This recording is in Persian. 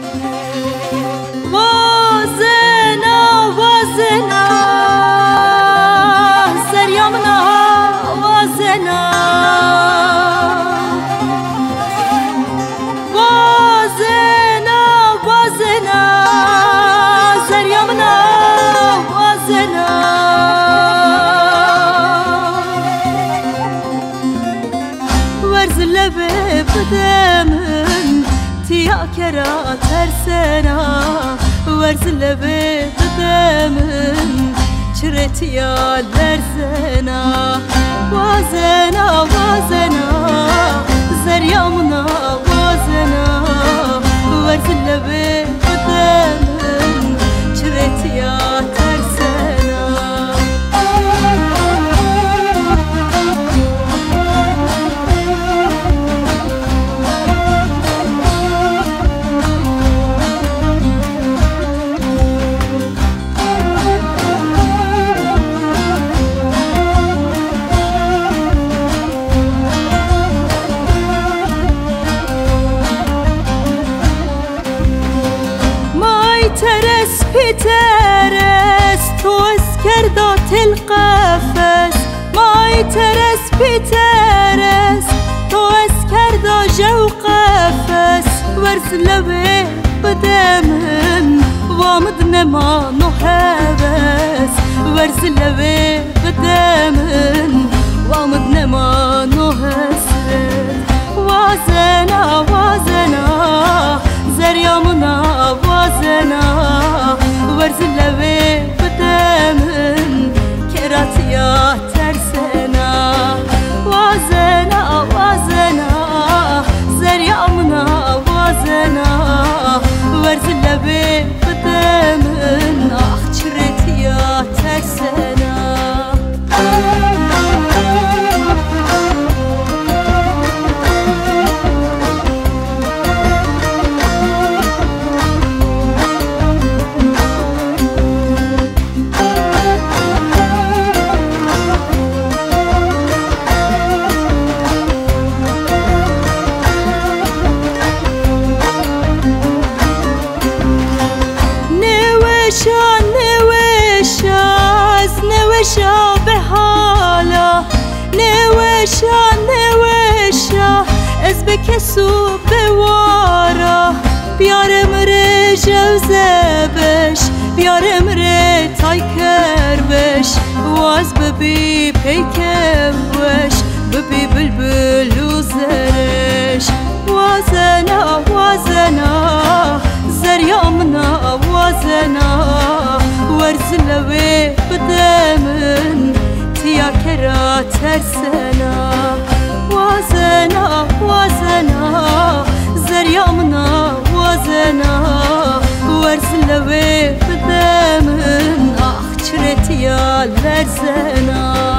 وازنا وازنا سريامنا وازنا وازنا وازنا سريامنا وازنا ورز لبه بدمن تيا كرا ترسنا ورز لبه بدمن چرتيا لرزنا وازنا وازنا زريامنا وازنا ورز لبه بدمن چرتيا ترسنا ترس بترس تو اسكردات القفس ماي ترس بترس تو اسكردا جو قفس ورز لبه بدمن وامدنا ما نحبس ورز لبه بدمن وامدنا ما نحس وازنا وازنا زريامنا وازنا ورز لبه بدمن كراتيا ترسنا وازنا وازنا زريامنا وازنا ورز لبه بدمن چرتيا ترسنا نوشا بحالا نوشا نوشا از بکسو بوارا بیارم ره جوزبش بیارم ره تایکر بش واز ببی پیکوش ببی بلبل و زرش وازنا وازنا زريامنا وازنا ورز لبه بدمن تيا كرا ترسنا وازنا وازنا زريامنا وازنا ورز لبه بدمن چرتيا لرزنا